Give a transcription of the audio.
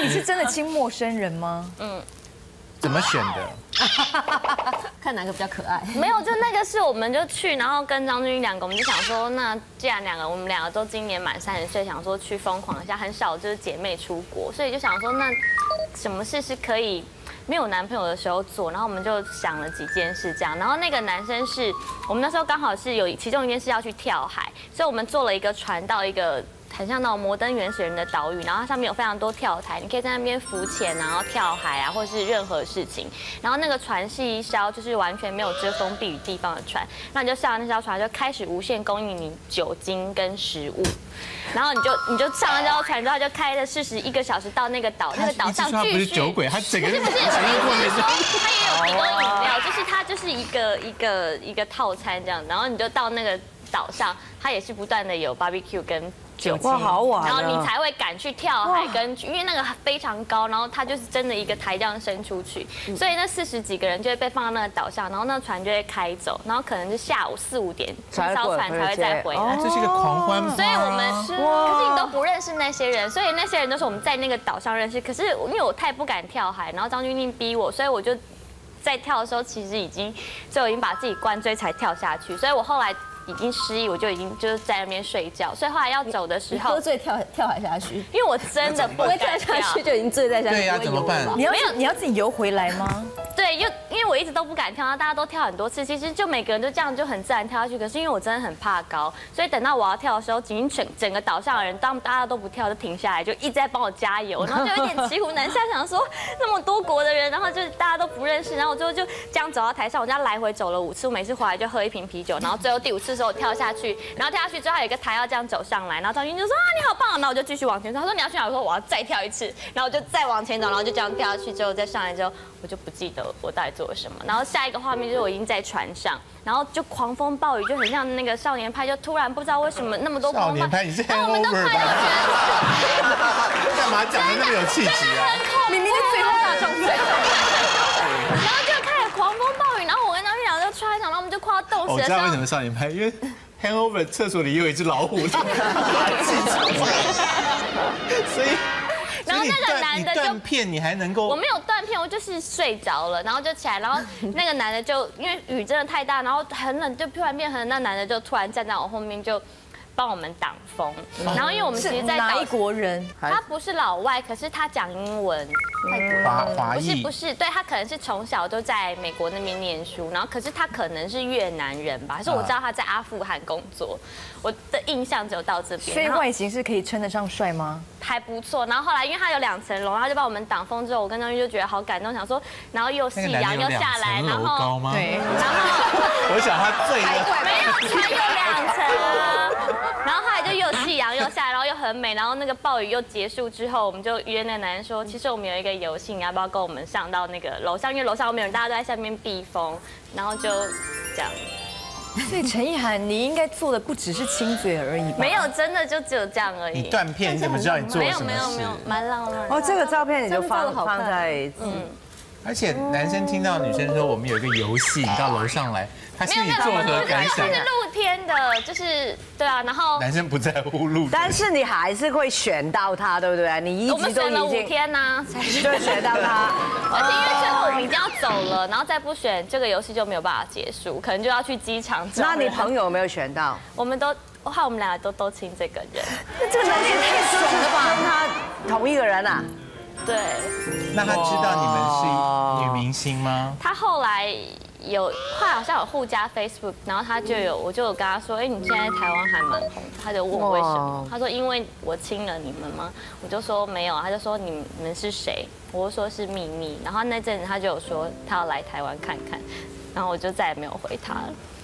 你是真的亲陌生人吗？ 怎么选的？ 看哪个比较可爱。 没有，就那个是我们就去，然后跟张钧2个，我们就想说，那既然我们两个都今年满30岁，想说去疯狂一下，很少就是姐妹出国，所以就想说，那什么事是可以没有男朋友的时候做？然后我们就想了几件事这样，然后那个男生是我们那时候刚好是有其中一件事要去跳海，所以我们坐了一个船到一个很像那种摩登原始人的岛屿，然后它上面有非常多跳台，你可以在那边浮潜，然后跳海啊，或是任何事情。然后那个船是一艘就是完全没有遮风避雨地方的船，那你就上了那艘船，就开始无限供应你酒精跟食物。然后你就上了这艘船之后，就开了41个小时到那个岛，那个岛上继续。 不是酒鬼，他整个不是，他也有提供饮料，就是它就是一个套餐这样，然后你就到那个岛上，它也是不断的有 barbecue 跟酒精， 哇，好玩！ 然后你才会敢去跳海，因为那个非常高，然后它就是真的一个台这样伸出去，所以那40几个人就会被放到那个岛上，然后那船就会开走，然后可能是下午4、5点，那艘船才会再回来。 这是一个狂欢吗？ 所以我们可是你都不认识那些人，所以那些人都是我们在那个岛上认识。可是因为我太不敢跳海，然后张钧甯逼我，所以我就在跳的时候其实已经把自己灌醉才跳下去，所以我后来已经失忆，我就已经就是在那边睡觉，所以后来要走的时候， 喝醉跳海下去， 因为我真的不会跳下去就已经醉在下去。 对呀，怎么办？ 你要自己游回来吗？ 对，因为我一直都不敢跳，然后大家都跳很多次，其实就每个人都这样就很自然跳下去。可是因为我真的很怕高，所以等到我要跳的时候，已经整个岛上的人，当大家都不跳，就停下来，就一直在帮我加油，然后就有点骑虎难下，想说那么多国的人，然后就大家都不认识，然后我最后就这样走到台上，我这样来回走了5次，我每次回来就喝1瓶啤酒，然后最后第5次的时候我跳下去，然后跳下去之后还有一个台要这样走上来，然后张钧就说啊你好棒，然后我就继续往前走，他说你要去哪？我说我要再跳一次，然后我就再往前走，然后就这样跳下去之后再上来之后，我就不记得我到底做了什么。然后下一个画面就是我已经在船上，然后就狂风暴雨，就很像那个少年派，就突然不知道为什么那么多狂风。 少年派，你是 hangover 吧？干嘛讲的那么有气质啊？ 明明是最后大众最然后就开始狂风暴雨，然后我跟张钧甯就穿一场，然后我们就快要冻死了。 我知道为什么少年派，因为 hangover 厕所里有一只老虎，所以。 然后那个男的就断片，你还能够？ 我没有断片，我就是睡着了，然后就起来，然后那个男的就因为雨真的太大，然后很冷，就突然变很冷，那男的就突然站在我后面就帮我们挡风。然后因为我们其实在哪一国人？ 他不是老外，可是他讲英文。 华裔不是，对他可能是从小都在美国那边念书，然后可是他可能是越南人吧，可是我知道他在阿富汗工作，我的印象只有到这边。 所以外形是可以称得上帅吗？ 还不错，然后后来因为他有2层楼，然后就帮我们挡风之后，我跟张钧就觉得好感动，想说，然后又夕阳又下来，然后对， 然后我想他醉了， 没有船有2层，然后后来就又夕阳又下来，然后又很美，然后那个暴雨又结束之后，我们就约那个男人说，其实我们有一个游戏，你要不要跟我们上到那个楼上？因为楼上没有人，大家都在下面避风，然后就这样。 所以陈意涵，你应该做的不只是亲嘴而已吧？ 没有，真的就只有这样而已。 你断片，你怎么知道你做了什么事？ 没有，蛮浪漫。 哦，这个照片你就放在而且男生听到女生说我们有一个游戏，你到楼上来，他心里作何感想？ 是露天的，就是对啊，然后男生不在乎露天， 但是你还是会选到他，对不对？你我们选了5天呐，才选到他。 而且因为最后我们已经要走了，然后再不选这个游戏就没有办法结束，可能就要去机场找人。 那你朋友有没有选到？ 我们们两个都亲这个人。 这个男生太爽了吧？跟他同一个人啊？ 对。 那他知道你们是女明星吗？ 他后来后来好像有互加 Facebook， 然后我就有跟他说，你现在台湾还蛮红，他就问我为什么，他说因为我亲了你们吗？我就说没有，他就说你们是谁？我就说是秘密，然后那阵子他就有说他要来台湾看看，然后我就再也没有回他了。